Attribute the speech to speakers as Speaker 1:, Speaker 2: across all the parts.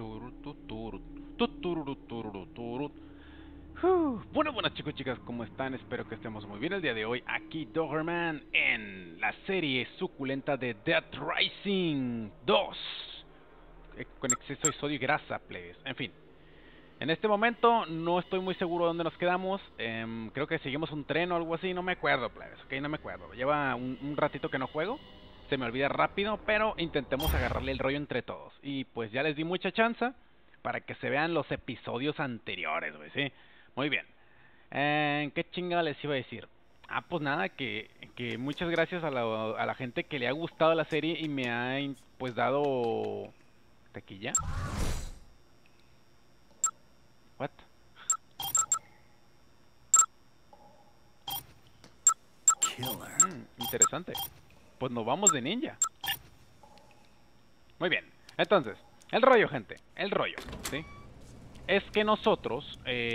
Speaker 1: Bueno, buenas chicos y chicas, ¿cómo están? Espero que estemos muy bien el día de hoy. Aquí Doggerman en la serie suculenta de Dead Rising 2 con exceso de sodio y grasa, plebes. En fin, en este momento no estoy muy seguro de dónde nos quedamos. Creo que seguimos un tren o algo así, no me acuerdo, plebes. Ok, no me acuerdo. Lleva un ratito que no juego. Se me olvida rápido, pero intentemos agarrarle el rollo entre todos. Y pues ya les di mucha chance para que se vean los episodios anteriores, güey, ¿sí? Muy bien. ¿Qué chingada les iba a decir? Ah, pues nada, que muchas gracias a la gente que le ha gustado la serie y me ha pues dado taquilla. What? Interesante. Pues nos vamos de ninja. Muy bien. Entonces, el rollo, gente. El rollo, ¿sí? Es que nosotros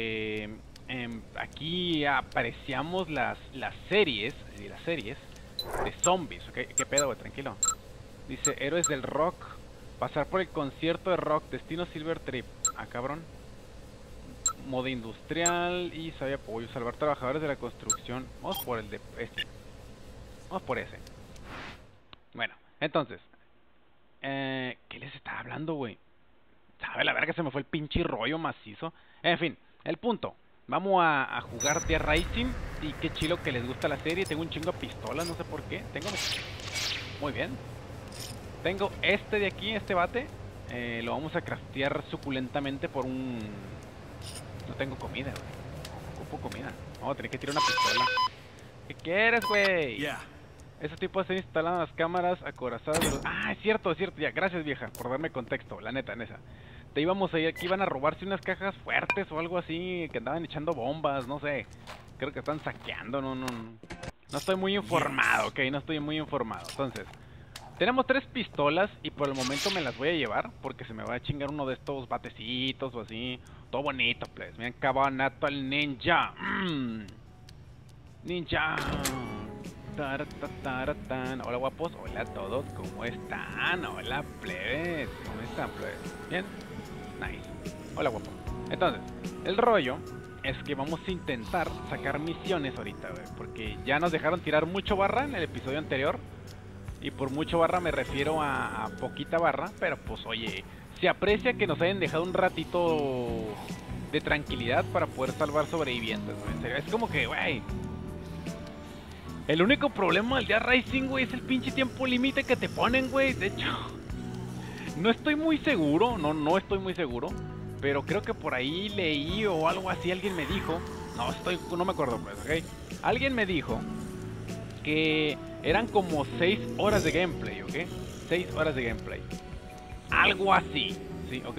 Speaker 1: aquí apreciamos las series de zombies. ¿Okay? ¿Qué pedo, güey? Tranquilo. Dice, héroes del rock. Pasar por el concierto de rock. Destino Silver Trip. Ah, cabrón. Modo industrial y sabia apoyo. Salvar trabajadores de la construcción. Vamos por el de este. Vamos por ese. Bueno, entonces. ¿Qué les estaba hablando, güey? Sabe la verga, se me fue el pinche rollo macizo. En fin, el punto. Vamos a jugar Dead Rising. Y qué chilo que les gusta la serie. Tengo un chingo de pistolas, no sé por qué. Muy bien. Tengo este de aquí, este bate. Lo vamos a craftear suculentamente por un... No tengo comida, güey. Ocupo comida. Vamos a tener que tirar una pistola. ¿Qué quieres, güey? Ese tipo se instalan las cámaras acorazadas de los... Ah, es cierto, ya, gracias vieja por darme contexto, la neta, en esa. Te íbamos a ir aquí, iban a robarse unas cajas fuertes o algo así, que andaban echando bombas, no sé. Creo que están saqueando, no estoy muy informado, ok, no estoy muy informado. Entonces, tenemos 3 pistolas y por el momento me las voy a llevar, porque se me va a chingar uno de estos batecitos o así. Todo bonito, pues, me han cabanato al ninja. Ninja. Hola guapos, hola a todos, ¿cómo están? Hola plebes, ¿cómo están plebes? ¿Bien? Nice. Hola guapo. Entonces, el rollo es que vamos a intentar sacar misiones ahorita, güey, porque ya nos dejaron tirar mucho barra en el episodio anterior. Y por mucho barra me refiero a poquita barra, pero pues oye, se aprecia que nos hayan dejado un ratito de tranquilidad para poder salvar sobrevivientes, güey. En serio, es como que, güey, el único problema del Dead Rising, güey, es el pinche tiempo límite que te ponen, güey. De hecho, no estoy muy seguro, no estoy muy seguro, pero creo que por ahí leí o algo así, alguien me dijo, no me acuerdo pues, ¿ok? Alguien me dijo que eran como 6 horas de gameplay, ¿ok? 6 horas de gameplay. Algo así, ¿sí? ¿Ok?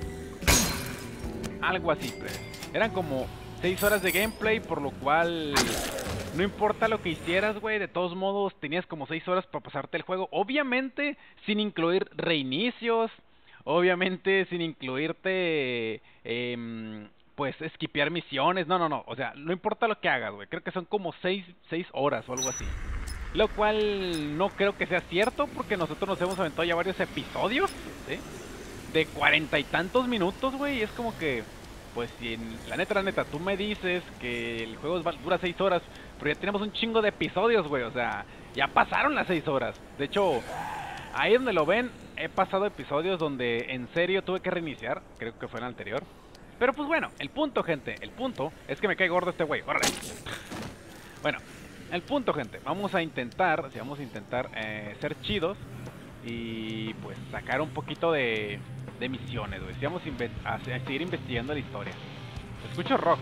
Speaker 1: Algo así, pues. Eran como 6 horas de gameplay, por lo cual... No importa lo que hicieras, güey, de todos modos tenías como 6 horas para pasarte el juego. Obviamente sin incluir reinicios, obviamente sin incluirte, pues, esquipear misiones. No, o sea, no importa lo que hagas, güey. Creo que son como 6 horas o algo así. Lo cual no creo que sea cierto porque nosotros nos hemos aventado ya varios episodios, ¿sí? De 40 y tantos minutos, güey, y es como que... Pues si la neta, tú me dices que el juego dura 6 horas, pero ya tenemos un chingo de episodios, güey, o sea, ya pasaron las 6 horas. De hecho, ahí donde lo ven, he pasado episodios donde en serio tuve que reiniciar, creo que fue en el anterior. Pero pues bueno, el punto, gente, el punto es que me cae gordo este güey, órale. Bueno, el punto, gente, vamos a intentar ser chidos y pues sacar un poquito de misiones, güey. Si vamos a seguir investigando la historia. Escucho rock.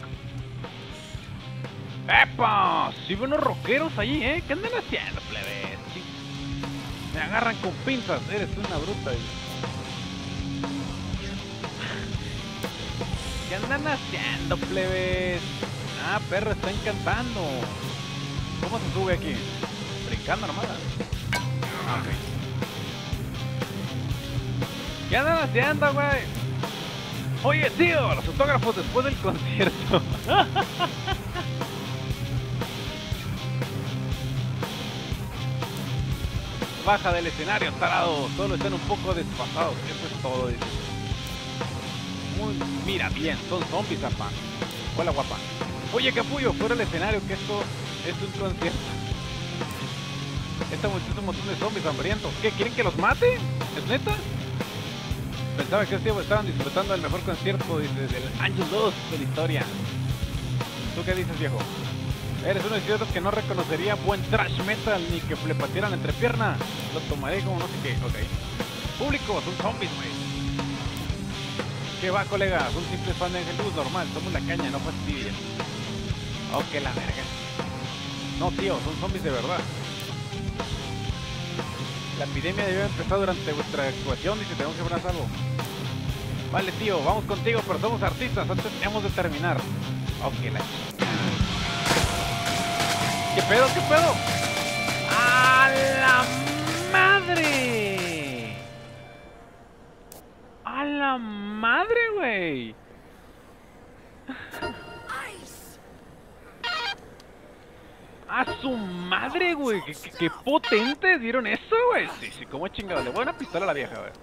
Speaker 1: ¡Epa! Sí veo unos rockeros ahí, ¿eh? ¿Qué andan haciendo, plebes? Sí. Me agarran con pinzas. Eres una bruta. ¿Qué andan haciendo, plebes? Ah, perro, están cantando. ¿Cómo se sube aquí? Brincando nomás. Ah, ok. ¿Qué andan haciendo, güey? Oye, tío, los autógrafos después del concierto. Baja del escenario, tarado. Solo están un poco desfasados. Eso es todo, dice. Mira bien, son zombies, apa. Hola, guapa. Oye, capullo, fuera del escenario, que esto es un concierto. Esta multitud es un montón de zombies hambrientos. ¿Qué? ¿Quieren que los mate? ¿Es neta? Pensaba que estaban disfrutando del mejor concierto desde el año 2 de la historia. ¿Tú qué dices, viejo? Eres uno de esos idiotas que no reconocería buen trash metal ni que le partieran la entrepierna. Lo tomaré como no sé qué. Ok. Público, son zombies, güey. ¿Qué va, colega? Son simples fans de Ángel Luz, normal. Somos la caña, no fastidies. Ok, la verga. No, tío, son zombies de verdad. La epidemia debió empezar durante vuestra actuación, dice, tenemos que poner algo. Vale, tío, vamos contigo, pero somos artistas, antes hemos de terminar. Ok, la chica. ¿Qué pedo, qué pedo? ¡A la madre! ¡A la madre, güey! ¡A su madre, güey! ¿Qué potentes dieron eso, güey! Sí, sí, como chingado. Le voy a una pistola a la vieja, güey.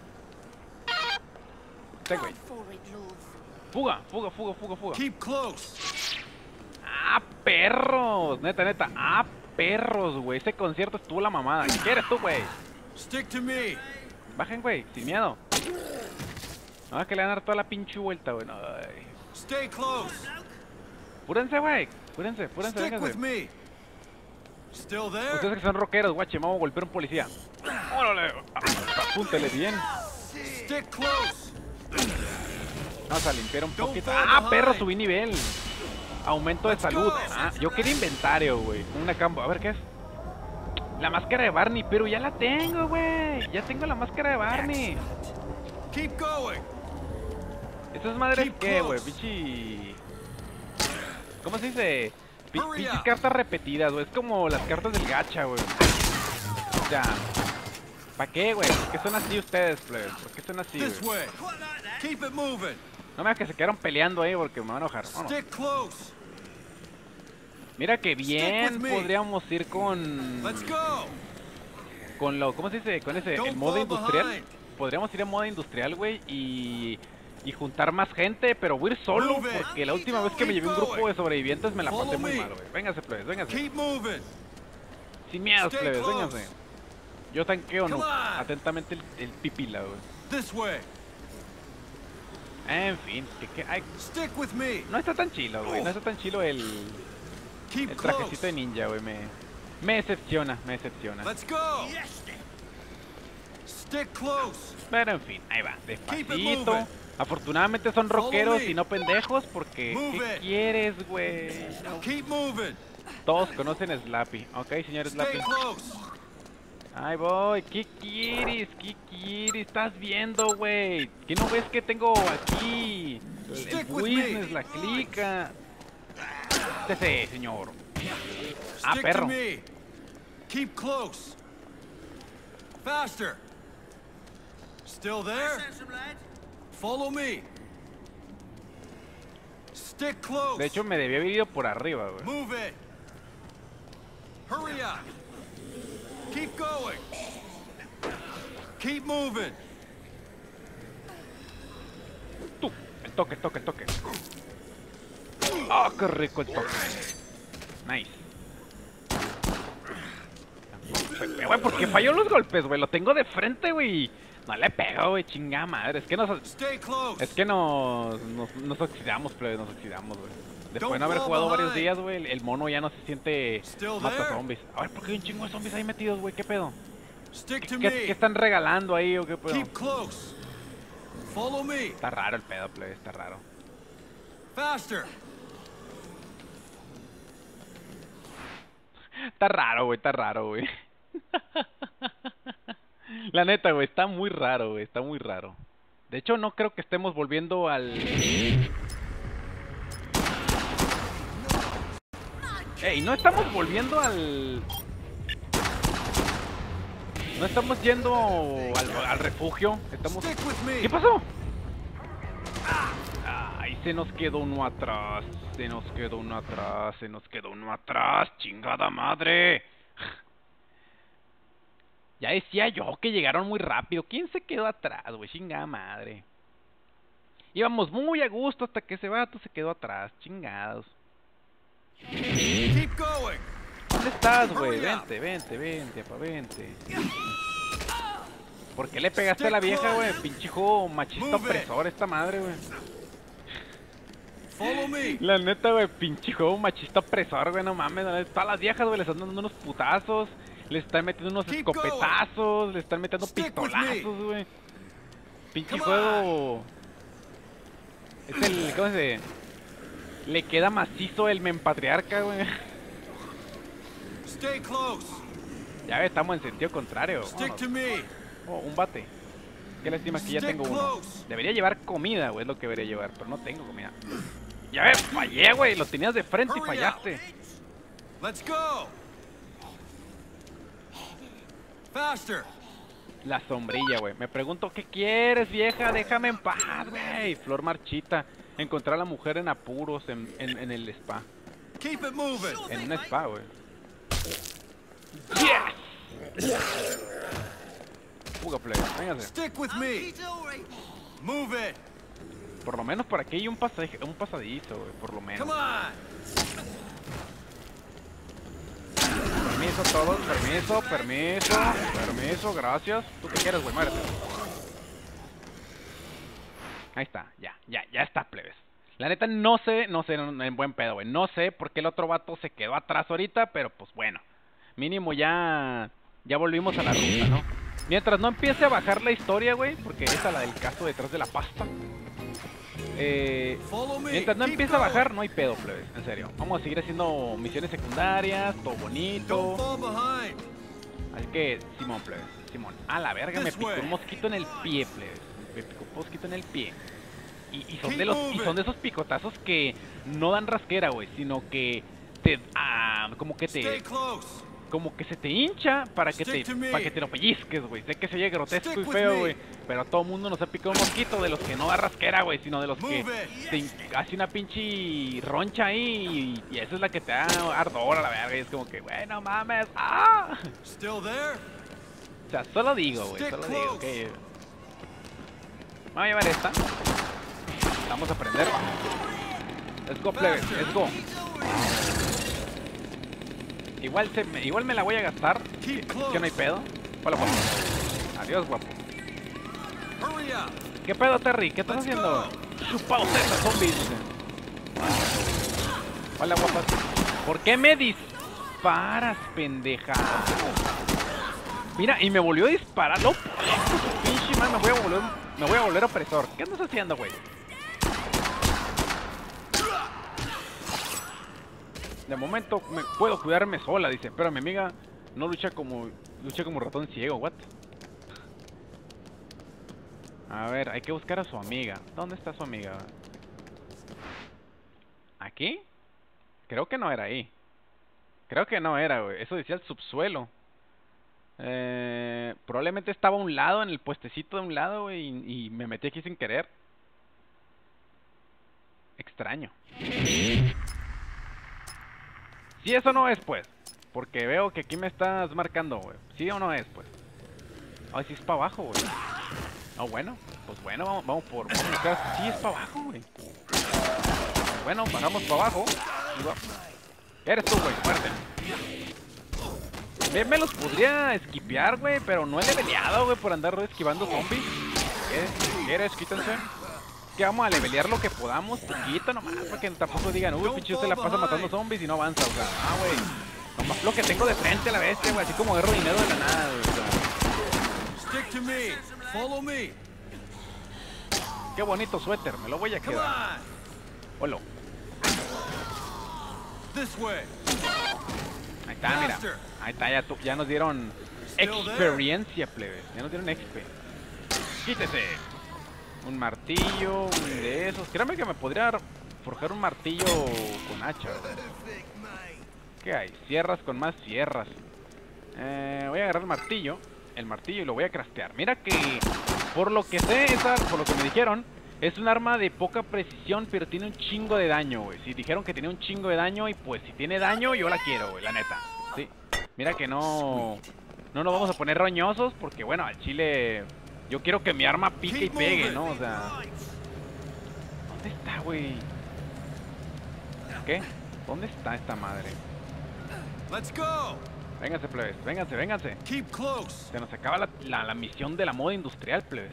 Speaker 1: Sí, güey. Fuga, fuga, fuga, fuga, fuga.
Speaker 2: Keep close.
Speaker 1: ¡Ah, perros! Neta, neta. ¡Ah, perros, güey! Ese concierto estuvo la mamada. ¿Qué eres tú, güey?
Speaker 2: Stick to me.
Speaker 1: Bajen, güey, sin miedo. No, es que le van a dar toda la pinche vuelta, güey. No, ay.
Speaker 2: Stay close.
Speaker 1: Púrense, güey. Púrense, púrense,
Speaker 2: Stick with
Speaker 1: vénganse.
Speaker 2: me. Still there?
Speaker 1: Ustedes que son rockeros, guache, vamos a golpear a un policía. ¡Órale! Apúntele bien.
Speaker 2: Stick close.
Speaker 1: Vamos a limpiar un poquito. ¡Ah, perro! Subí nivel. Aumento de salud. Ah, yo quería inventario, güey. Una campo. A ver, ¿qué es? La máscara de Barney, pero ya la tengo, güey. Ya tengo la máscara de Barney.
Speaker 2: Keep going.
Speaker 1: ¿Estas madres qué, güey? Pichi... ¿Cómo se dice? Pinches cartas repetidas, güey. Es como las cartas del gacha, güey. O sea... ¿Para qué, güey? ¿Por qué son así ustedes, plebes? ¿Por qué son así,
Speaker 2: This
Speaker 1: güey?
Speaker 2: way. Keep it moving.
Speaker 1: No me hagas que se quedaron peleando ahí porque me van a enojar. Vámonos.
Speaker 2: Stick close.
Speaker 1: Mira que bien
Speaker 2: Stick with me.
Speaker 1: podríamos ir con...
Speaker 2: Let's go.
Speaker 1: Con lo... ¿Cómo se dice? Con ese... El modo industrial. Podríamos ir en modo industrial, güey, y juntar más gente, pero voy a ir solo, porque la última vez que me llevé un grupo de sobrevivientes me la pasé muy mal, güey. Véngase, plebes, véngase.
Speaker 2: Keep moving.
Speaker 1: Sin miedo,
Speaker 2: Stay
Speaker 1: plebes,
Speaker 2: close.
Speaker 1: véngase. Yo tanqueo, no.
Speaker 2: Come on.
Speaker 1: Atentamente el pipila, güey.
Speaker 2: This way.
Speaker 1: En fin, ay,
Speaker 2: Stick with me.
Speaker 1: no está tan chilo, güey. No está tan chilo el
Speaker 2: Keep
Speaker 1: trajecito
Speaker 2: close.
Speaker 1: de ninja, güey. Me decepciona, me decepciona.
Speaker 2: Let's go. Stick close.
Speaker 1: Pero en fin, ahí va,
Speaker 2: Keep it
Speaker 1: despacito.
Speaker 2: moving.
Speaker 1: Afortunadamente son
Speaker 2: Follow
Speaker 1: rockeros
Speaker 2: me.
Speaker 1: y no pendejos, porque
Speaker 2: Move
Speaker 1: ¿qué
Speaker 2: it.
Speaker 1: quieres, güey? No.
Speaker 2: Keep moving.
Speaker 1: Todos conocen Slappy. Ok, señor Slappy.
Speaker 2: Stay close.
Speaker 1: Ahí voy. ¿Qué quieres? ¿Qué quieres? ¿Estás viendo, güey? ¿Qué no ves que tengo aquí? El
Speaker 2: Stick with
Speaker 1: business,
Speaker 2: me.
Speaker 1: la clica. Sí, señor. Ah,
Speaker 2: Stick
Speaker 1: perro.
Speaker 2: to me. Keep close. Faster. Still there? Follow me. Stick close.
Speaker 1: De hecho, me debía haber ido por arriba, güey.
Speaker 2: Move it. Hurry up. Keep going. Keep moving.
Speaker 1: Tú, el toque, el toque, el toque. ¡Ah, qué rico el toque! Nice. Güey, ¿por qué falló los golpes, güey? Lo tengo de frente, güey. No le pego, güey, chingada madre. Es que
Speaker 2: Stay close.
Speaker 1: nos oxidamos, plebe, nos oxidamos, güey. Después de haber jugado varios días, güey, el mono ya no se siente mata zombies. A ver, ¿por qué hay un chingo de zombies ahí metidos, güey? ¿Qué pedo?
Speaker 2: Stick to
Speaker 1: ¿Qué
Speaker 2: me.
Speaker 1: están regalando ahí o qué pedo?
Speaker 2: Keep close. Follow me.
Speaker 1: Está raro el pedo, plebe, está raro.
Speaker 2: Faster.
Speaker 1: Está raro, güey, está raro, güey. La neta, güey, está muy raro, güey, está muy raro. De hecho, no creo que estemos volviendo al... Ey, no estamos volviendo al... No estamos yendo al refugio. Estamos...
Speaker 2: Stick with me.
Speaker 1: ¿Qué pasó? Ay, se nos quedó uno atrás. Se nos quedó uno atrás. Se nos quedó uno atrás. ¡Chingada madre! Ya decía yo que llegaron muy rápido. ¿Quién se quedó atrás, güey? Chingada madre. Íbamos muy a gusto hasta que ese vato se quedó atrás. Chingados.
Speaker 2: Keep going.
Speaker 1: ¿Dónde estás, güey? Vente, vente, vente, pa, vente. ¿Por qué le pegaste a la vieja, güey? Pinche juego machista opresor esta madre, güey.
Speaker 2: Follow me.
Speaker 1: La neta, güey, pinche juego machista opresor, güey, no mames. Todas las viejas, güey, les están dando unos putazos. Le están metiendo unos escopetazos. Le están metiendo pistolazos, güey. Pinche juego. Es el, ¿cómo se dice? Le queda macizo el mempatriarca, güey.
Speaker 2: Stay close.
Speaker 1: Ya ves, estamos en sentido contrario.
Speaker 2: Stick to me.
Speaker 1: Oh, un bate. Qué lástima que ya tengo uno. Debería llevar comida, güey, es lo que debería llevar, pero no tengo comida. Ya ves, fallé, güey. Lo tenías de frente y fallaste.
Speaker 2: Let's go. Faster.
Speaker 1: La sombrilla, güey. Me pregunto, ¿qué quieres, vieja? Déjame en paz, güey. Flor marchita. Encontrar a la mujer en apuros en el spa.
Speaker 2: Keep it moving.
Speaker 1: En un spa, güey. ¡Yes! Fuga, play. Véngase.
Speaker 2: Stick with me. Move it.
Speaker 1: Por lo menos por aquí hay un pasadizo, güey. Por lo menos.
Speaker 2: Come on.
Speaker 1: Permiso todos, permiso, gracias. ¿Tú qué quieres, güey? Muérete. Ahí está, ya está, plebes. La neta no sé, en buen pedo, güey. No sé por qué el otro vato se quedó atrás ahorita, pero pues bueno. Mínimo ya volvimos a la ruta, ¿no? Mientras no empiece a bajar la historia, güey, porque esa es la del caso detrás de la pasta. Mientras no empiece a bajar, no hay pedo, plebes, en serio. Vamos a seguir haciendo misiones secundarias, todo bonito. Así que, Simón, plebes, Simón. A la verga, me picó un mosquito en el pie, plebes. Me picó un mosquito en el pie. Y son de esos picotazos que no dan rasquera, güey, sino que te como que se te hincha para que te lo pellizques, güey. Sé que se oye grotesco y feo, güey, pero a todo mundo nos ha picado un mosquito de los que no da rasquera, güey, sino de los que te hace una pinche roncha ahí y esa es la que te da ardor a la verga y es como que, güey, no mames. ¡Ah! O sea, solo digo, güey, que vamos a llevar esta. Vamos a aprender. Let's go, plebes, let's go. Igual me la voy a gastar. Que no hay pedo. Hola, guapo. Adiós, guapo. ¿Qué pedo, Terry? ¿Qué estás haciendo? Chupaos esas zombies. Hola, guapas. ¿Por qué me disparas, pendeja? Mira, y me volvió a disparar. No, pinche man, me voy a volver opresor. ¿Qué andas haciendo, güey? De momento me puedo cuidarme sola, dice. Pero mi amiga no lucha como ratón ciego, what? A ver, hay que buscar a su amiga. ¿Dónde está su amiga? ¿Aquí? Creo que no era ahí. Creo que no era, güey. Eso decía el subsuelo. Probablemente estaba a un lado, en el puestecito de un lado, güey, y me metí aquí sin querer. Extraño. Si eso no es, pues. Porque veo que aquí me estás marcando, güey. ¿Sí o no es, pues? Ay, sí es para abajo, güey. No, bueno. Pues bueno, vamos por acá. Sí es para abajo, güey. Bueno, bajamos para abajo. Eres tú, güey. Muerte. Me los podría esquipear, güey. Pero no he leveleado, güey, por andar esquivando zombies. ¿Qué quieres? Quítense. Que vamos a levelear lo que podamos, poquito nomás, para que tampoco digan, uy, pinche usted la pasa matando zombies y no avanza, o sea, güey. Nomás lo que tengo de frente a la bestia, güey, así como agarro dinero de la nada, güey, o sea.
Speaker 2: Stick to me. Follow me.
Speaker 1: Qué bonito suéter, me lo voy a quedar. Hola.
Speaker 2: This way.
Speaker 1: Ahí está, mira. Ahí está, ya nos dieron experiencia, plebe. Ya nos dieron exp. Quítese. Un martillo, un de esos. Créame que me podría forjar un martillo con hacha, ¿verdad? ¿Qué hay? Sierras con más sierras. Voy a agarrar el martillo y lo voy a craftear. Mira que, por lo que sé, por lo que me dijeron, es un arma de poca precisión, pero tiene un chingo de daño, güey. Si dijeron que tenía un chingo de daño, y pues si tiene daño, yo la quiero, güey, la neta. Sí. Mira que no nos vamos a poner roñosos, porque bueno, al chile... Yo quiero que mi arma pique y pegue, ¿no? O sea, ¿Dónde está, güey? ¿Qué? ¿Dónde está esta madre?
Speaker 2: Let's go.
Speaker 1: Vénganse, plebes, vénganse, vénganse.
Speaker 2: Keep close.
Speaker 1: Se nos acaba la misión de la moda industrial, plebes.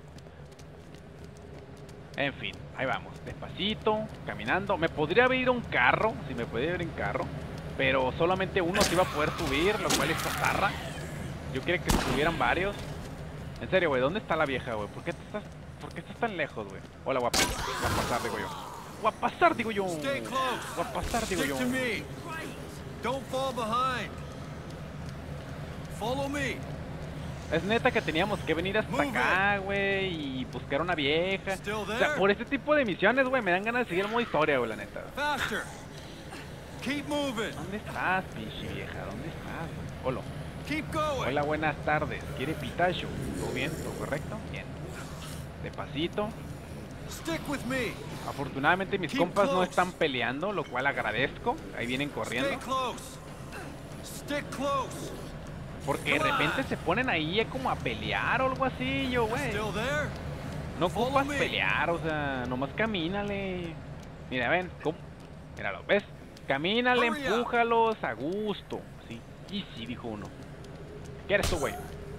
Speaker 1: En fin, ahí vamos, despacito, caminando. Me podría haber ido un carro, si me podría ir en carro, pero solamente uno se iba a poder subir, lo cual es zarra. Yo quería que subieran varios. En serio, güey, ¿dónde está la vieja, güey? ¿Por qué estás tan lejos, güey? Hola, guapa. Voy a pasar, digo yo. Voy a pasar, digo yo.
Speaker 2: Stay close.
Speaker 1: Voy a pasar, digo
Speaker 2: Stick
Speaker 1: yo.
Speaker 2: to me. Don't fall behind. Follow me.
Speaker 1: Es neta que teníamos que venir hasta
Speaker 2: Move
Speaker 1: acá, güey, y buscar una vieja.
Speaker 2: Still
Speaker 1: O sea,
Speaker 2: there?
Speaker 1: por este tipo de misiones, güey, me dan ganas de seguir el modo historia, güey, la neta.
Speaker 2: Faster. Keep moving.
Speaker 1: ¿Dónde estás, pinche vieja? ¿Dónde estás, güey? Hola.
Speaker 2: Keep going.
Speaker 1: Hola, buenas tardes. ¿Quiere pitacho? ¿Todo bien? ¿Todo correcto? Bien. Despacito.
Speaker 2: Stick with me.
Speaker 1: Afortunadamente mis
Speaker 2: Keep
Speaker 1: compas no
Speaker 2: close.
Speaker 1: están peleando, lo cual agradezco. Ahí vienen
Speaker 2: Stay
Speaker 1: corriendo.
Speaker 2: close. Stick close.
Speaker 1: Porque de repente se ponen ahí como a pelear o algo así, yo, güey.
Speaker 2: Still there?
Speaker 1: No
Speaker 2: Follow
Speaker 1: ocupas
Speaker 2: me.
Speaker 1: pelear, o sea, nomás camínale. Mira, ven, ¿cómo? Míralo, ¿ves? Camínale,
Speaker 2: Hurry up.
Speaker 1: empújalos a gusto. Sí, easy, dijo uno. ¿Qué eres tú, güey?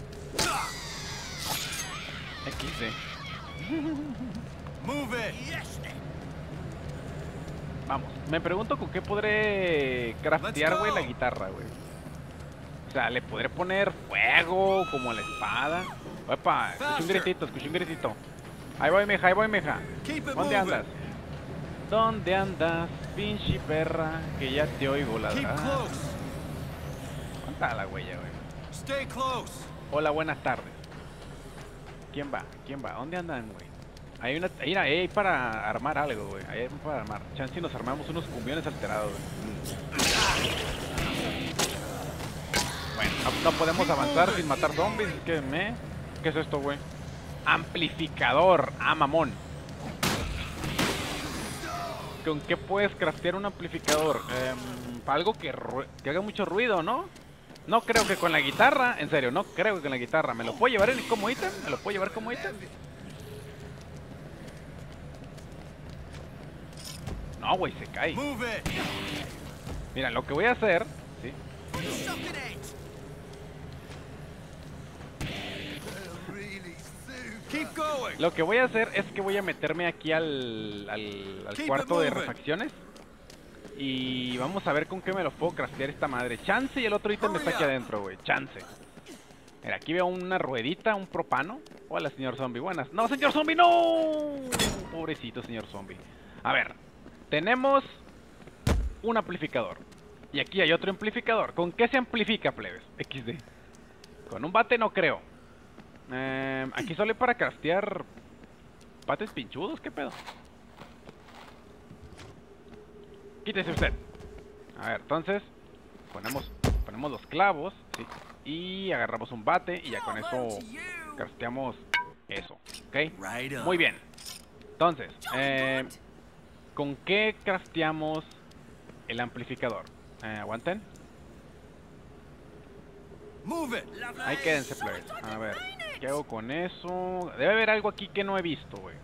Speaker 1: XD.
Speaker 2: Move it.
Speaker 1: Vamos, me pregunto con qué podré craftear,
Speaker 2: Let's
Speaker 1: güey,
Speaker 2: go.
Speaker 1: la guitarra, güey. O sea, le podré poner fuego, como la espada. Opa, escuché un
Speaker 2: Faster.
Speaker 1: gritito, escuché un gritito. Ahí voy, meja, ahí voy, meja.
Speaker 2: Keep it
Speaker 1: ¿Dónde
Speaker 2: moving.
Speaker 1: andas? ¿Dónde andas, pinche perra? Que ya te oigo
Speaker 2: Keep
Speaker 1: ladrar.
Speaker 2: close.
Speaker 1: ¿Dónde está la huella, güey?
Speaker 2: Stay close.
Speaker 1: Hola, buenas tardes. ¿Quién va? ¿Quién va? ¿Dónde andan, güey? Hay una... Hay para armar algo, güey. Hay para armar. Chance y nos armamos unos cumbiones alterados, güey. Bueno, no podemos avanzar sin matar zombies. Es que ¿Qué es esto, güey? Amplificador. Ah, mamón. ¿Con qué puedes craftear un amplificador? Algo que haga mucho ruido, ¿no? No creo que con la guitarra. En serio, no creo que con la guitarra. ¿Me lo puedo llevar como ítem? ¿Me lo puedo llevar como ítem? No, güey, se cae.
Speaker 2: Move it.
Speaker 1: Mira, lo que voy a hacer, ¿sí?
Speaker 2: Keep going.
Speaker 1: Lo que voy a hacer es que voy a meterme aquí al
Speaker 2: Keep
Speaker 1: cuarto
Speaker 2: it
Speaker 1: de
Speaker 2: moving.
Speaker 1: refacciones. Y vamos a ver con qué me lo puedo craftear esta madre. Chance y el otro ítem está aquí adentro, güey. Chance. Mira, aquí veo una ruedita, un propano. Hola, señor zombie. Buenas. ¡No, señor zombie! ¡No! Pobrecito, señor zombie. A ver. Tenemos un amplificador. Y aquí hay otro amplificador. ¿Con qué se amplifica, plebes? XD. Con un bate no creo. Aquí solo hay para craftear bates pinchudos, ¿qué pedo? Quítese usted. A ver, entonces ponemos los clavos, ¿sí? Y agarramos un bate y ya con eso crafteamos eso, ¿ok?
Speaker 2: Right on.
Speaker 1: Muy bien. Entonces, ¿con qué crafteamos el amplificador? ¿Aguanten?
Speaker 2: Move it.
Speaker 1: Ahí quédense, plebes. A ver, ¿qué hago con eso? Debe haber algo aquí que no he visto, güey.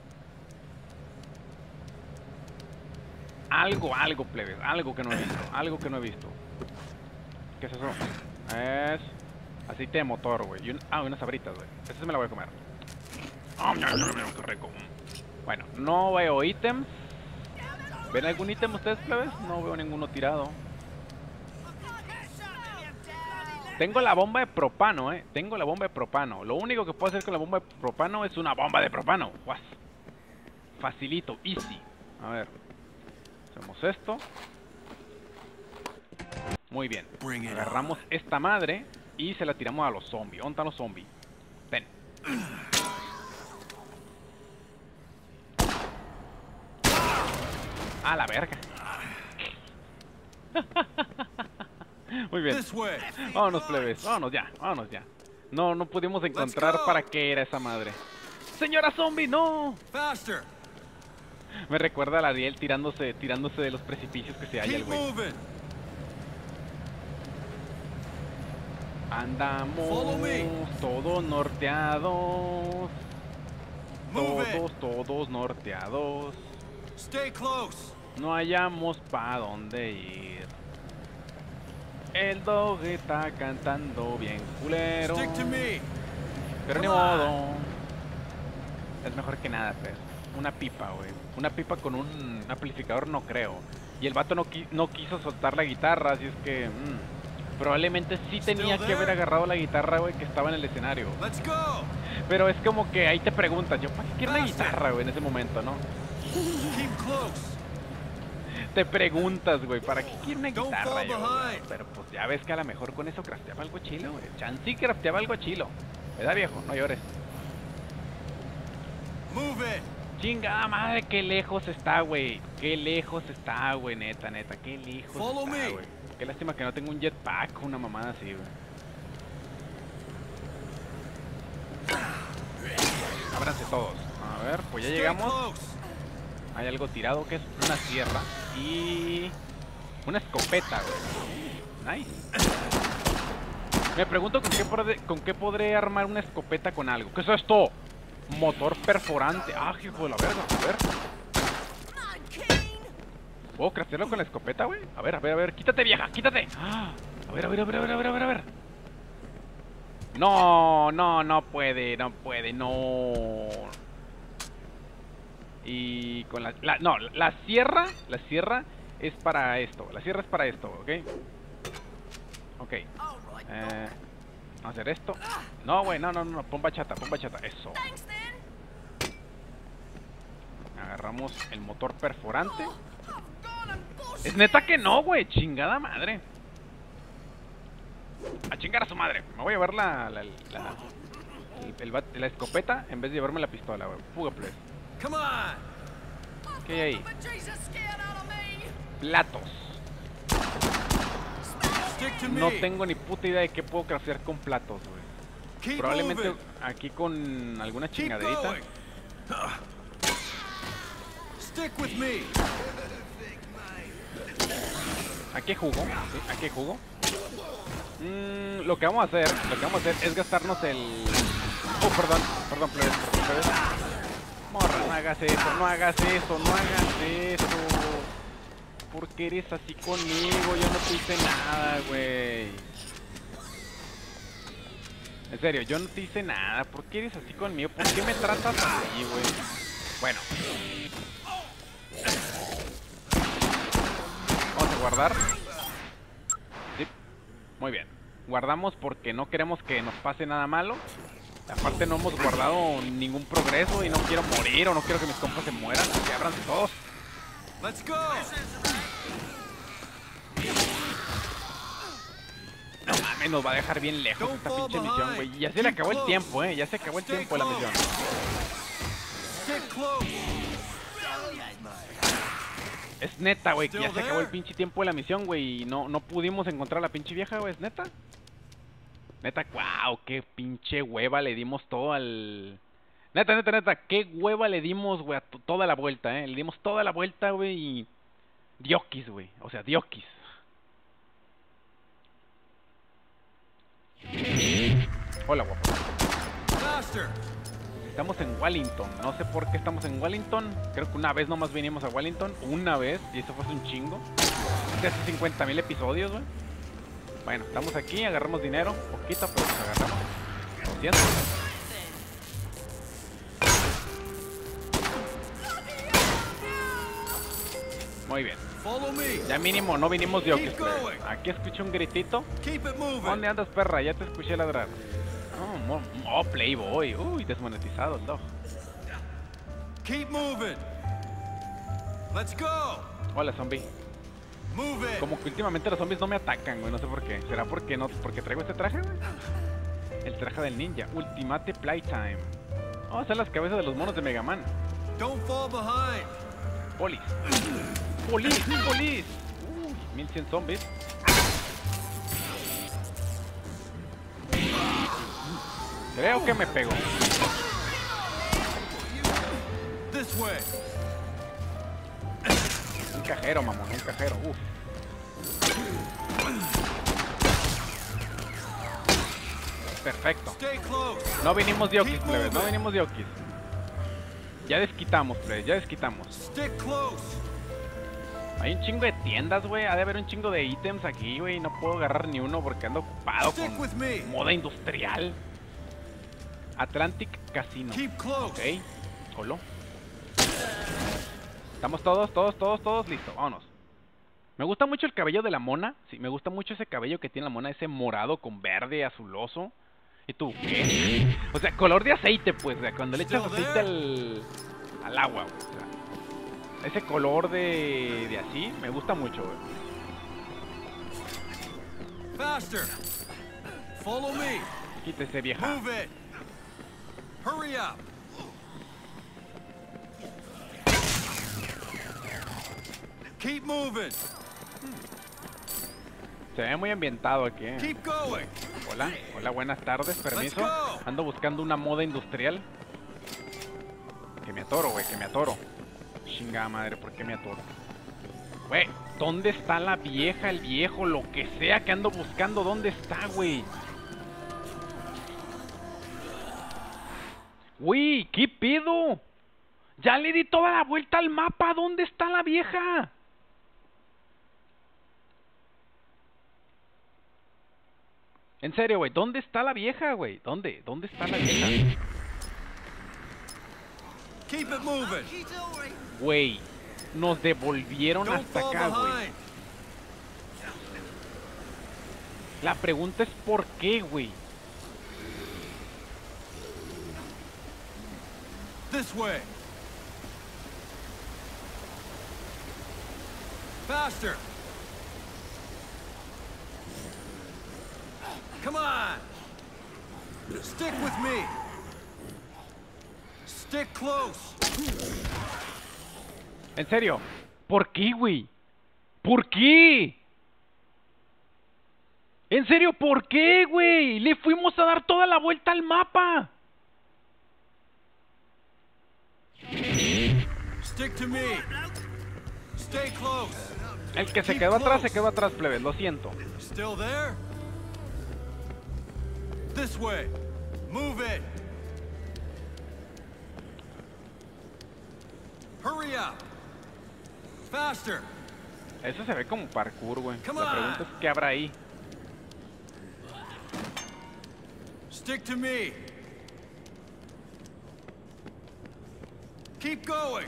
Speaker 1: Algo, plebes. Algo que no he visto. Algo que no he visto. ¿Qué es eso? Es aceite de motor, güey. Unas sabritas, güey. Esa sí me la voy a comer. Qué rico. Bueno, no veo ítems. ¿Ven algún ítem ustedes, plebes? No veo ninguno tirado. Tengo la bomba de propano, Tengo la bomba de propano. Lo único que puedo hacer con la bomba de propano es una bomba de propano. Guas. Facilito, easy. A ver. Hacemos esto. Muy bien.
Speaker 2: Bring it
Speaker 1: Agarramos esta madre y se la tiramos a los zombies. ¿Dónde están los zombies? Ven. A la verga. Muy bien.
Speaker 2: This way.
Speaker 1: Vámonos, plebes. Vámonos ya. No pudimos encontrar
Speaker 2: go.
Speaker 1: para qué era esa madre. ¡Señora zombie, no!
Speaker 2: Faster.
Speaker 1: Me recuerda a la Ariel tirándose de los precipicios que se halla el
Speaker 2: Keep
Speaker 1: güey.
Speaker 2: moving.
Speaker 1: Andamos
Speaker 2: Follow me.
Speaker 1: todos norteados.
Speaker 2: Move it.
Speaker 1: Todos norteados.
Speaker 2: Stay close.
Speaker 1: No hallamos pa' dónde ir. El dog está cantando bien culero.
Speaker 2: Stick to me.
Speaker 1: Pero ni modo. Es mejor que nada, pues. Una pipa, güey. Una pipa con un amplificador no creo. Y el vato no quiso soltar la guitarra, así es que... probablemente sí tenía que haber agarrado la guitarra, güey, que estaba en el escenario.
Speaker 2: Let's go.
Speaker 1: Pero es como que ahí te preguntas, yo, ¿para qué quiero una guitarra, güey, en ese momento, no?
Speaker 2: Keep close.
Speaker 1: Te preguntas, güey, ¿para qué quiero una
Speaker 2: Don't
Speaker 1: guitarra
Speaker 2: fall
Speaker 1: yo, güey?
Speaker 2: behind.
Speaker 1: Pero pues ya ves que a lo mejor con eso crafteaba algo chilo, güey. Chansey crafteaba algo chilo. ¿Verdad, viejo? No llores.
Speaker 2: Move it.
Speaker 1: Chingada madre, qué lejos está, güey. Qué lejos está, güey, neta, qué lejos
Speaker 2: Follow
Speaker 1: está,
Speaker 2: me.
Speaker 1: güey. Qué lástima que no tengo un jetpack, una mamada así, güey. Ábranse todos. A ver, pues ya
Speaker 2: Stay
Speaker 1: llegamos.
Speaker 2: close.
Speaker 1: Hay algo tirado que es una sierra y una escopeta, güey. Nice. Me pregunto con qué podré armar una escopeta con algo. ¿Qué es esto? Motor perforante. Ah, hijo de la verga, a ver. ¿Puedo craftearlo con la escopeta, güey? A ver. Quítate, vieja, quítate. Ah, a ver. No puede, no. Y con la sierra es para esto. La sierra es para esto, ¿ok? Ok. Vamos a hacer esto. No, güey, no. Pon bachata. Eso. Agarramos el motor perforante. Es neta que no, güey. Chingada madre. A chingar a su madre. Me voy a llevar la escopeta en vez de llevarme la pistola, güey. Fuga, please.
Speaker 2: Come on.
Speaker 1: ¿Qué hay ahí? Platos.
Speaker 2: Stick to me.
Speaker 1: No tengo ni puta idea de qué puedo craftear con platos, güey.
Speaker 2: Keep
Speaker 1: Probablemente
Speaker 2: moving.
Speaker 1: aquí con alguna
Speaker 2: Keep
Speaker 1: chingaderita.
Speaker 2: going. Stick with me.
Speaker 1: ¿A qué jugo? ¿Sí? ¿A qué jugo? Lo que vamos a hacer es gastarnos el... Oh, perdón, plebes. Morra, no hagas eso. ¿Por qué eres así conmigo? Yo no te hice nada, güey. En serio, yo no te hice nada. ¿Por qué eres así conmigo? ¿Por qué me tratas así, güey? Bueno. Vamos a guardar. Sí. Muy bien. Guardamos porque no queremos que nos pase nada malo. Aparte no hemos guardado ningún progreso y no quiero morir o no quiero que mis compas se mueran. Así que ábranse todos.
Speaker 2: Let's go.
Speaker 1: No mames, nos va a dejar bien lejos esta pinche misión, güey. Ya se le acabó el tiempo, ya se acabó el tiempo de la misión.
Speaker 2: Stick close.
Speaker 1: Es neta, güey, que ya se acabó el pinche tiempo de la misión, güey. Y no pudimos encontrar a la pinche vieja, güey, es neta. Neta, wow, qué pinche hueva le dimos todo al... Neta, qué hueva le dimos, güey, a toda la vuelta, Le dimos toda la vuelta, güey, y... Diokis, güey, o sea, Diokis. Hola, guapo.
Speaker 2: Faster.
Speaker 1: Estamos en Wellington, no sé por qué estamos en Wellington. Creo que una vez nomás vinimos a Wellington, una vez, y eso fue hace un chingo. De hace 50,000 episodios, güey. Bueno, estamos aquí, agarramos dinero, poquito, pero pues agarramos. 200. Muy bien.
Speaker 2: Follow me.
Speaker 1: Ya mínimo, no vinimos de Oquis, plebe. Aquí escuché un gritito.
Speaker 2: Keep it moving.
Speaker 1: ¿Dónde andas, perra? Ya te escuché ladrar. Oh, Playboy. Uy, desmonetizado el dog.
Speaker 2: Keep moving. Let's go.
Speaker 1: Hola, zombie.
Speaker 2: Move it.
Speaker 1: Como que últimamente los zombies no me atacan, güey. No sé por qué. ¿Será porque traigo este traje, güey? El traje del ninja. Ultimate Playtime. Oh, son las cabezas de los monos de Mega Man.
Speaker 2: Don't fall behind.
Speaker 1: Police. Police. 1100 zombies. Creo que me pegó.
Speaker 2: This way.
Speaker 1: Un cajero, mamón, un cajero. Uf. Perfecto.
Speaker 2: Stay close.
Speaker 1: No vinimos de Oquis, plebes, no vinimos de Oquis. Ya desquitamos, plebes, ya desquitamos.
Speaker 2: Stick close.
Speaker 1: Hay un chingo de tiendas, güey. Ha de haber un chingo de ítems aquí, güey. No puedo agarrar ni uno porque ando ocupado
Speaker 2: Stick with
Speaker 1: con
Speaker 2: me.
Speaker 1: moda industrial. Atlantic Casino.
Speaker 2: Keep close.
Speaker 1: Ok, solo. Estamos todos listos. Vámonos. Me gusta mucho el cabello de la mona. Sí, me gusta mucho ese cabello que tiene la mona. Ese morado con verde azuloso. ¿Y tú qué? O sea, color de aceite, pues. O sea, cuando le echas aceite al agua, güey. O sea, ese color de así me gusta mucho, güey.
Speaker 2: Faster. Follow me.
Speaker 1: Quítese, vieja.
Speaker 2: Move it. Hurry up. Keep moving.
Speaker 1: Se ve muy ambientado aquí, ¿eh?
Speaker 2: Keep going.
Speaker 1: Hola, hola, buenas tardes, permiso.
Speaker 2: Let's go.
Speaker 1: Ando buscando una moda industrial. Que me atoro, güey, que me atoro. Chingada madre, ¿por qué me atoro? Güey, ¿dónde está la vieja, el viejo, lo que sea que ando buscando? ¿Dónde está, güey? Güey, ¿qué pedo? Ya le di toda la vuelta al mapa. ¿Dónde está la vieja? En serio, güey, ¿dónde está la vieja, güey? ¿Dónde está la vieja?
Speaker 2: Keep it moving.
Speaker 1: Güey, nos devolvieron
Speaker 2: Don't
Speaker 1: hasta
Speaker 2: fall
Speaker 1: acá, güey.
Speaker 2: behind.
Speaker 1: La pregunta es ¿por qué, güey?
Speaker 2: This way. Faster. Come on. Stick with me. Stick close.
Speaker 1: En serio, ¿por qué, güey? ¿Por qué? En serio, ¿por qué, güey? Le fuimos a dar toda la vuelta al mapa.
Speaker 2: Stick to me. Stay close.
Speaker 1: El que se quedó atrás, plebes, lo siento.
Speaker 2: Still there? This way. Move it. Hurry up. Faster.
Speaker 1: Eso se ve como parkour, güey.
Speaker 2: Come
Speaker 1: La
Speaker 2: on.
Speaker 1: pregunta es ¿qué habrá ahí?
Speaker 2: Stick to me. Keep going.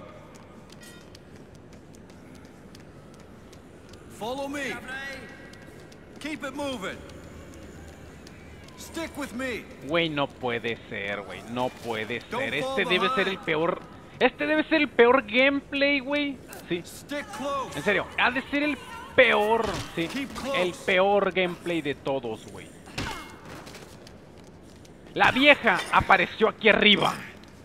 Speaker 2: Follow me. Keep it moving. Stick with me.
Speaker 1: Güey, no puede ser, güey. No puede
Speaker 2: Don't
Speaker 1: ser.
Speaker 2: fall
Speaker 1: Este debe ser el
Speaker 2: behind.
Speaker 1: peor. Este debe ser el peor gameplay, güey. Sí.
Speaker 2: Stick close.
Speaker 1: En serio, ha de ser el peor. Sí.
Speaker 2: Keep close.
Speaker 1: El peor gameplay de todos, güey. La vieja apareció aquí arriba.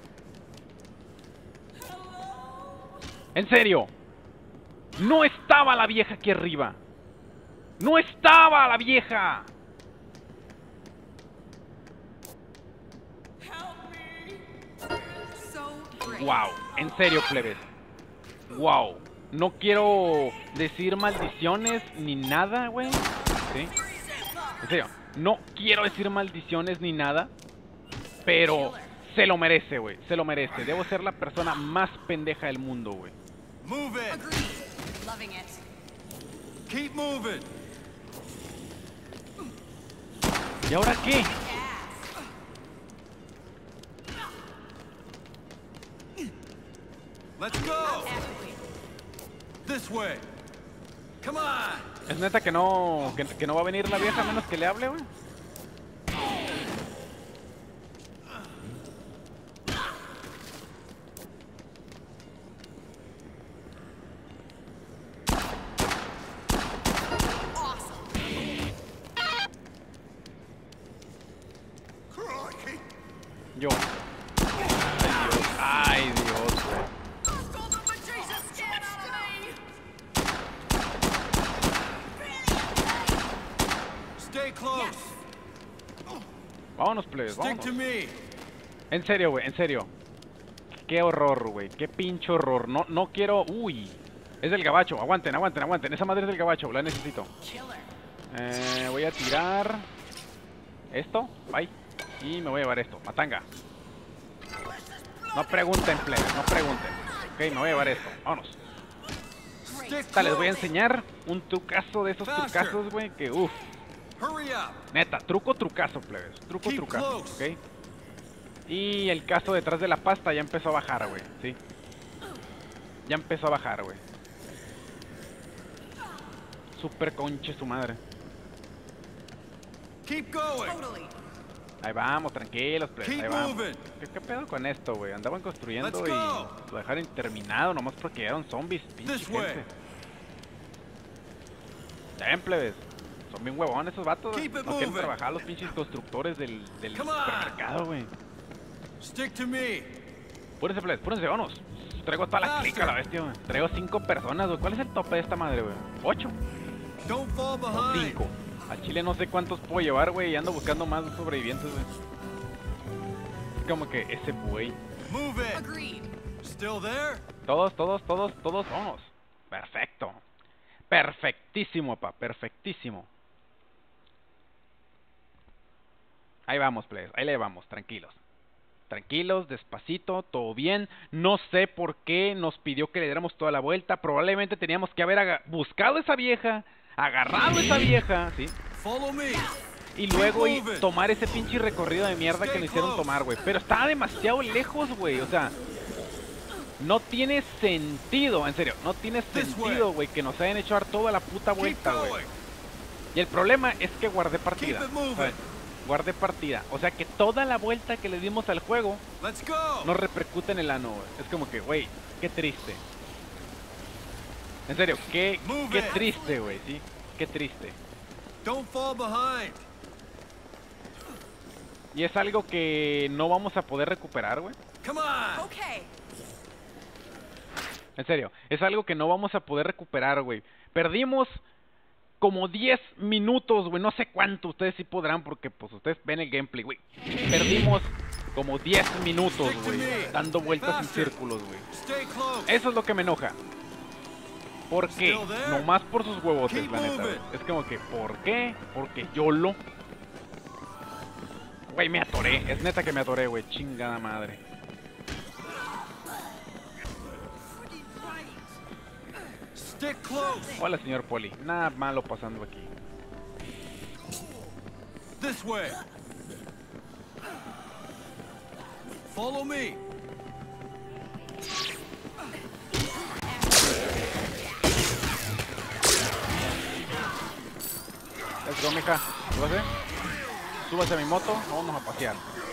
Speaker 1: En serio. No estaba la vieja aquí arriba. No estaba la vieja. Wow, en serio, plebes. Wow. No quiero decir maldiciones ni nada, güey. ¿Sí? En serio, no quiero decir maldiciones ni nada. Pero se lo merece, güey. Se lo merece. Debo ser la persona más pendeja del mundo, güey.
Speaker 2: Move it.
Speaker 3: Loving it.
Speaker 2: Keep moving.
Speaker 1: ¿Y ahora qué?
Speaker 2: Let's go. This way. Come on.
Speaker 1: ¿Es neta que no va a venir la vieja a menos que le hable, güey? Yo. Ay, Dios, güey.
Speaker 2: Stay close.
Speaker 1: Vámonos, plebes,
Speaker 2: Stick
Speaker 1: vámonos.
Speaker 2: to me.
Speaker 1: En serio, güey, en serio. Qué horror, güey. Qué pinche horror. No quiero... Uy. Es del gabacho. Aguanten, aguanten, aguanten. Esa madre es del gabacho. La necesito. Voy a tirar... Esto. Bye. Y me voy a llevar esto. Matanga. No pregunten, plebes, no pregunten. Ok, me voy a llevar esto. Vámonos. Esta les voy a enseñar un trucazo de esos trucazos, güey, que uff. Neta, trucazo, plebes. Trucazo, ok. Y el caso detrás de la pasta ya empezó a bajar, güey, ¿sí? Ya empezó a bajar, güey. Super conche su madre. Ahí vamos, tranquilos, plebes, ahí vamos. ¿Qué pedo con esto, güey? Andaban construyendo y lo dejaron terminado nomás porque llegaron zombies, pinche gente. Ven, plebes. Son bien huevones esos vatos. No quieren trabajar los pinches constructores del supermercado, güey. Púrense, plebes, púrense, vámonos. Traigo toda la clica, la bestia, güey. Traigo 5 personas, güey. ¿Cuál es el tope de esta madre, güey? ¿8? O 5. Al chile no sé cuántos puedo llevar, güey. Y ando buscando más sobrevivientes, güey. Es como que ese güey. Todos, vámonos. Perfecto. Perfectísimo, pa. Perfectísimo. Ahí vamos, plebes. Ahí le vamos, tranquilos. Tranquilos, despacito, todo bien. No sé por qué nos pidió que le diéramos toda la vuelta. Probablemente teníamos que haber buscado a esa vieja, agarrado a esa vieja, ¿sí? Y luego tomar ese pinche recorrido de mierda que nos hicieron tomar, güey. Pero estaba demasiado lejos, güey. O sea, no tiene sentido, en serio. No tiene sentido, güey, que nos hayan hecho dar toda la puta vuelta, güey. Y el problema es que guardé partida, ¿sabes? Guardé partida, o sea que toda la vuelta que le dimos al juego nos repercute en el ano, güey. Es como que, güey, qué triste. En serio, qué triste, güey, sí, qué triste. Y es algo que no vamos a poder recuperar, güey. En serio, es algo que no vamos a poder recuperar, güey. Perdimos como 10 minutos, güey, no sé cuánto, ustedes sí podrán porque pues ustedes ven el gameplay, güey. Perdimos como 10 minutos, güey, dando vueltas en círculos, güey. Eso es lo que me enoja. ¿Por qué? Nomás por sus huevotes, la neta, güey. Es como que, ¿por qué? Porque YOLO. Güey, me atoré, es neta que me atoré, güey, chingada madre. Hola, señor Poli. Nada malo pasando aquí.
Speaker 2: This way. Follow me.
Speaker 1: Let's go, mija. Súbase. Súbase a mi moto. Vamos a pasear.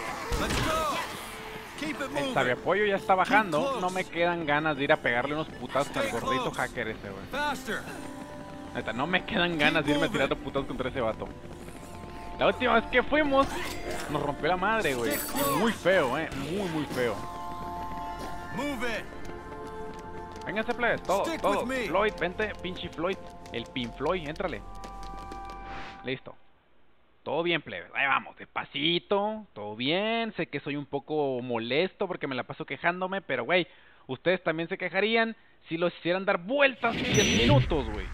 Speaker 1: El sabiapollo ya está bajando. No me quedan ganas de ir a pegarle unos putazos al gordito hacker ese, güey. Neta, no me quedan ganas de irme a tirar putazos contra ese vato. La última vez que fuimos, nos rompió la madre, güey. Muy feo, muy feo. Vénganse, plebes, todos. Floyd, vente, pinche Floyd. El Pin Floyd, éntrale. Listo. Todo bien, plebes, ahí vamos, despacito, todo bien. Sé que soy un poco molesto porque me la paso quejándome, pero güey, ustedes también se quejarían si los hicieran dar vueltas 10 minutos, güey.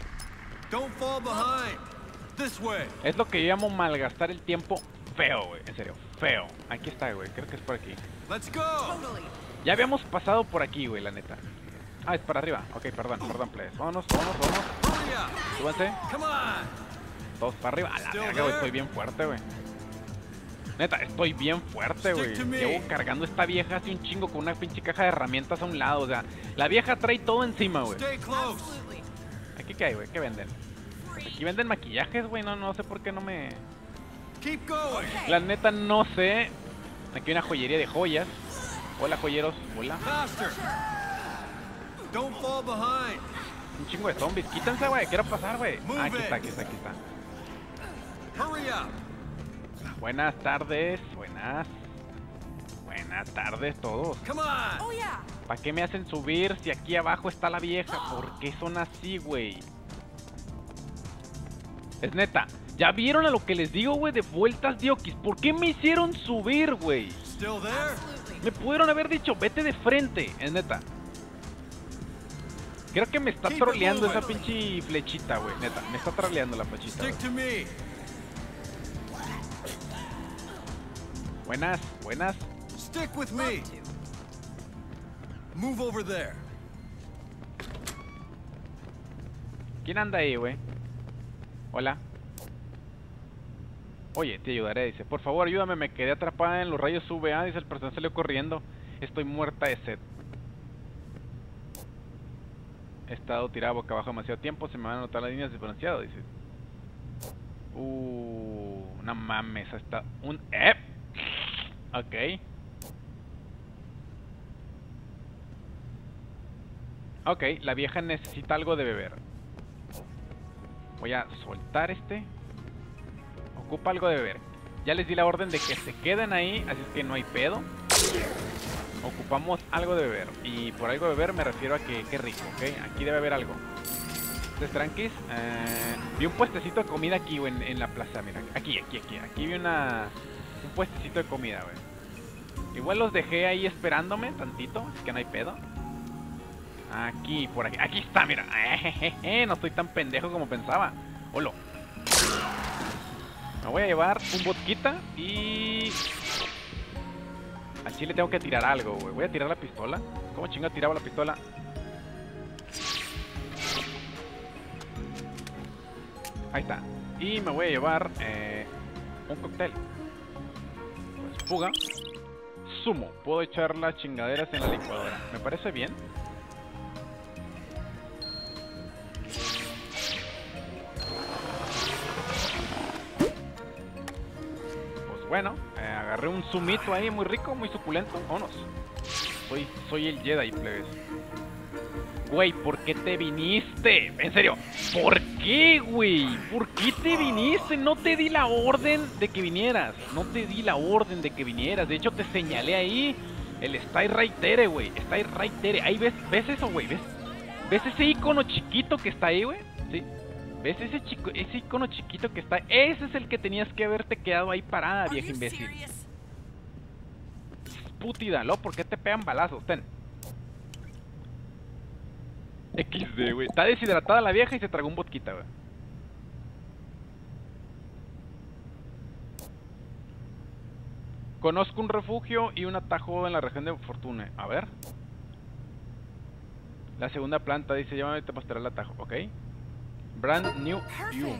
Speaker 1: Es lo que yo llamo malgastar el tiempo feo, güey, en serio, feo. Aquí está, güey, creo que es por aquí. Ya habíamos pasado por aquí, güey, la neta. Ah, es para arriba, ok, perdón, plebes. Vámonos. Súbanse. Todos para arriba. A la verga, güey, estoy bien fuerte, güey. Neta, estoy bien fuerte, güey. Llevo cargando esta vieja hace un chingo con una pinche caja de herramientas a un lado. O sea, la vieja trae todo encima, güey. ¿Aquí qué hay, güey? ¿Qué venden? Aquí venden maquillajes, güey. No sé por qué no me... La neta, no sé. Aquí hay una joyería de joyas. Hola, joyeros. Hola. Un chingo de zombies. Quítense, güey. Quiero pasar, güey. Ah, aquí está. Buenas tardes, buenas tardes todos. ¿Para qué me hacen subir si aquí abajo está la vieja? ¿Por qué son así, güey? Es neta, ¿ya vieron a lo que les digo, güey? De vueltas diokis. ¿Por qué me hicieron subir, güey? Me pudieron haber dicho, vete de frente, es neta. Creo que me está troleando esa pinche flechita, güey, neta. Me está troleando la flechita, güey. Buenas.
Speaker 2: Move over there.
Speaker 1: ¿Quién anda ahí, güey? Hola. Oye, te ayudaré, dice. Por favor, ayúdame, me quedé atrapada en los rayos UVA, dice el personaje, salió corriendo. Estoy muerta de sed. He estado tirado boca abajo demasiado tiempo, se me van a notar las líneas diferenciadas, dice. No mames, hasta un... Ok. Ok, la vieja necesita algo de beber. Voy a soltar este. Ocupa algo de beber. Ya les di la orden de que se queden ahí, así es que no hay pedo. Ocupamos algo de beber. Y por algo de beber me refiero a que qué rico, ¿ok? Aquí debe haber algo. Entonces, tranquis. Vi un puestecito de comida aquí, güey, en la plaza. Mira, aquí. Aquí vi un puestecito de comida, güey. Igual los dejé ahí esperándome tantito, así que no hay pedo. Aquí, por aquí. Aquí está, mira. No estoy tan pendejo como pensaba. Hola. Me voy a llevar un vodquita y... Al chile tengo que tirar algo, güey. Voy a tirar la pistola. ¿Cómo chinga tiraba la pistola? Ahí está. Y me voy a llevar un cóctel. Pues fuga. Zumo. Puedo echar las chingaderas en la licuadora. Me parece bien. Bueno, agarré un zumito ahí muy rico, muy suculento. Vámonos. Soy el Jedi, plebes. Güey, ¿por qué te viniste? En serio, ¿por qué, güey? ¿Por qué te viniste? No te di la orden de que vinieras. No te di la orden de que vinieras. De hecho, te señalé ahí el Stay Right There, güey. Stay Right There. Ahí ves eso, güey. ¿Ves ese icono chiquito que está ahí, güey? ¿Sí? ¿Ves ese icono chiquito que está? Ese es el que tenías que haberte quedado ahí parada, vieja imbécil. Putida, ¿no? ¿Por qué te pegan balazos? Ten. XD, güey. Está deshidratada la vieja y se tragó un vodquita, güey. Conozco un refugio y un atajo en la región de Fortune. A ver. La segunda planta dice, llámame, te pasará el atajo. Ok. Brand New You.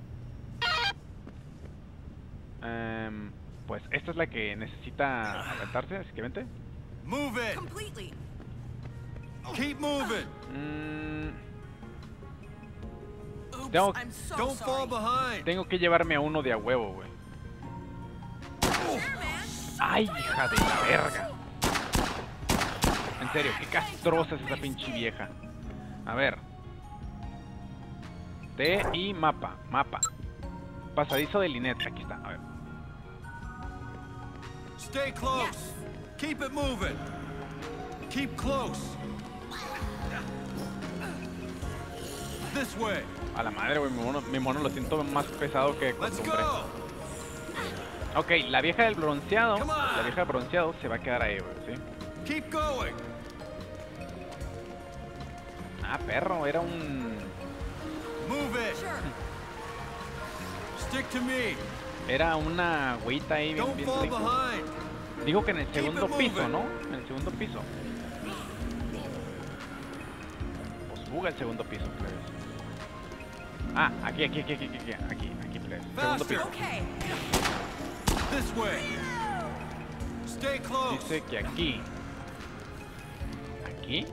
Speaker 1: Pues esta es la que necesita aventarse, así que vente.
Speaker 2: Move it.
Speaker 3: Completely.
Speaker 2: Keep moving.
Speaker 1: Tengo,
Speaker 3: I'm so
Speaker 2: Don't fall
Speaker 3: sorry.
Speaker 2: behind.
Speaker 1: tengo que llevarme a uno de a huevo, güey. Ay, hija de la verga. En serio, qué castrosa es esa pinche vieja. A ver. T y mapa. Pasadizo de Linet. Aquí está, a ver.
Speaker 2: Stay close.
Speaker 3: Yes.
Speaker 2: Keep it moving. Keep close. This way.
Speaker 1: A la madre, güey, mi mono lo siento más pesado que de
Speaker 2: Let's
Speaker 1: costumbre.
Speaker 2: go.
Speaker 1: Ok, la vieja del bronceado.
Speaker 2: Come on.
Speaker 1: La vieja del bronceado se va a quedar ahí, güey, ¿sí?
Speaker 2: Keep going.
Speaker 1: Ah, perro, era un...
Speaker 2: Move it.
Speaker 3: Sure.
Speaker 2: Stick to me.
Speaker 1: Era una agüita ahí bien,
Speaker 2: Don't
Speaker 1: bien
Speaker 2: fall
Speaker 1: rico.
Speaker 2: behind.
Speaker 1: Digo que en el segundo
Speaker 2: it
Speaker 1: piso,
Speaker 2: moving.
Speaker 1: ¿no? En el segundo piso. Pues fuga el segundo piso, plebes. Ah, aquí, plebes. Segundo
Speaker 2: Faster.
Speaker 1: piso.
Speaker 3: Okay.
Speaker 2: This way. Stay close.
Speaker 1: Dice que aquí. ¿Aquí?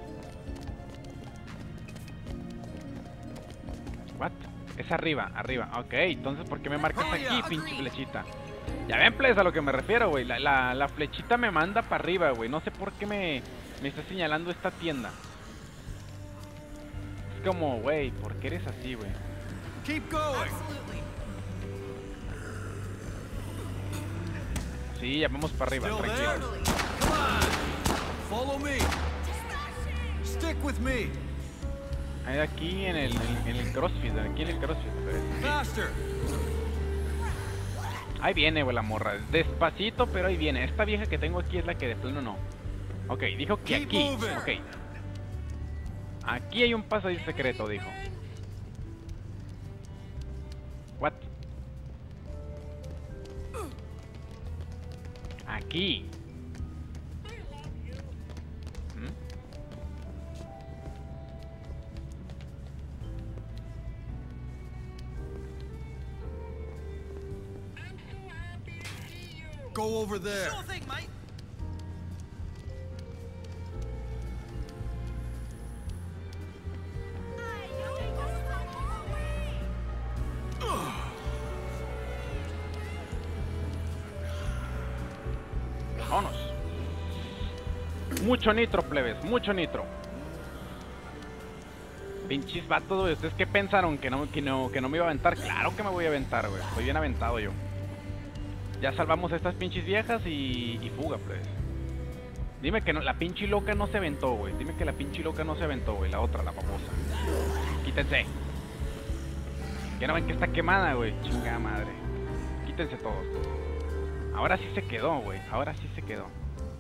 Speaker 1: What? Es arriba. Ok, entonces ¿por qué me marcas
Speaker 2: Oh,
Speaker 1: aquí,
Speaker 2: yeah.
Speaker 1: pinche flechita? Ya ven, plebes, a lo que me refiero, güey. La flechita me manda para arriba, güey. No sé por qué me está señalando esta tienda. Es como, güey, ¿por qué eres así, güey?
Speaker 2: Keep going.
Speaker 3: Absolutely.
Speaker 1: Sí, ya vamos para arriba,
Speaker 2: Still there?
Speaker 1: tranquilo.
Speaker 3: Totally.
Speaker 2: Come on. Follow me. Stick with me.
Speaker 1: Ahí aquí en el CrossFit, plebes.
Speaker 2: Faster.
Speaker 1: Ahí viene, güey, la morra. Despacito, pero ahí viene. Esta vieja que tengo aquí es la que de plano no. Ok, dijo que
Speaker 2: Keep
Speaker 1: aquí.
Speaker 2: moving.
Speaker 1: Ok. Aquí hay un pasadizo secreto, dijo. What? Aquí.
Speaker 2: go over there.
Speaker 4: Sure thing, mate.
Speaker 1: Vámonos. Mucho nitro, plebes, mucho nitro. Pinches vatos, güey. ¿Ustedes qué pensaron? ¿Que no me iba a aventar? Claro que me voy a aventar, güey. Estoy bien aventado yo. Ya salvamos a estas pinches viejas y fuga, plebes. Dime que no, la pinche loca no se aventó, güey. Dime que la pinche loca no se aventó, güey. La otra, la famosa. Quítense. Que no ven que está quemada, güey. Chingada madre. Quítense todos. Ahora sí se quedó, güey. Ahora sí se quedó.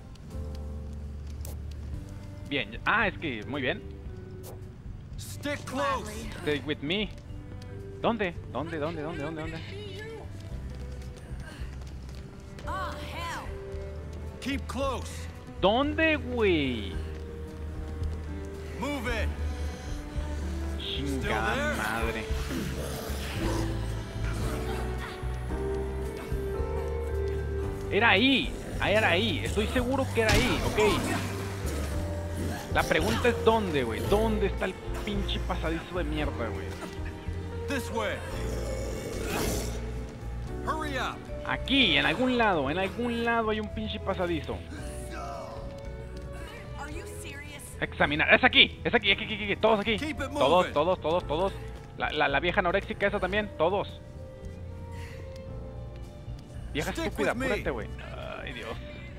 Speaker 1: Bien. Ah, es que... Muy bien.
Speaker 2: Stick close.
Speaker 1: Stay with me. ¿Dónde? ¿Dónde?
Speaker 3: Oh, hell.
Speaker 2: Keep close.
Speaker 1: ¿Dónde, güey?
Speaker 2: Move it.
Speaker 1: Chingada madre. Era ahí. Era ahí. Estoy seguro que era ahí, ok. La pregunta es ¿dónde, güey? ¿Dónde está el pinche pasadizo de mierda, güey?
Speaker 2: This way. Hurry up.
Speaker 1: Aquí, en algún lado hay un pinche pasadizo.
Speaker 3: Are you serious?
Speaker 1: Examinar. Es aquí, aquí. Todos aquí.
Speaker 2: Keep it moving.
Speaker 1: Todos. La vieja anoréxica esa también, todos. Vieja
Speaker 2: Stick
Speaker 1: estúpida,
Speaker 2: with me.
Speaker 1: apúrate, güey. Ay, Dios.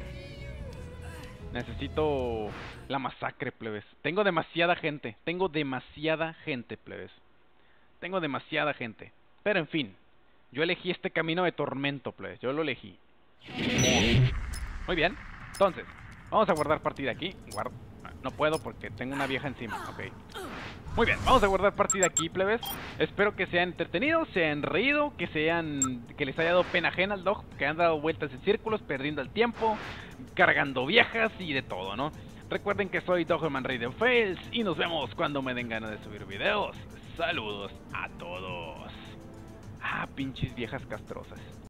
Speaker 1: Necesito la masacre, plebes. Tengo demasiada gente, plebes. Tengo demasiada gente. Pero en fin, yo elegí este camino de tormento, plebes. Yo lo elegí. Muy bien. Entonces, vamos a guardar partida aquí. No puedo porque tengo una vieja encima. Ok. Muy bien, vamos a guardar partida aquí, plebes. Espero que se hayan entretenido, se hayan reído, que les haya dado pena ajena al dog, que han dado vueltas en círculos, perdiendo el tiempo, cargando viejas y de todo, ¿no? Recuerden que soy Dogman Radio Fails y nos vemos cuando me den ganas de subir videos. Saludos a todos. Ah, pinches viejas castrosas.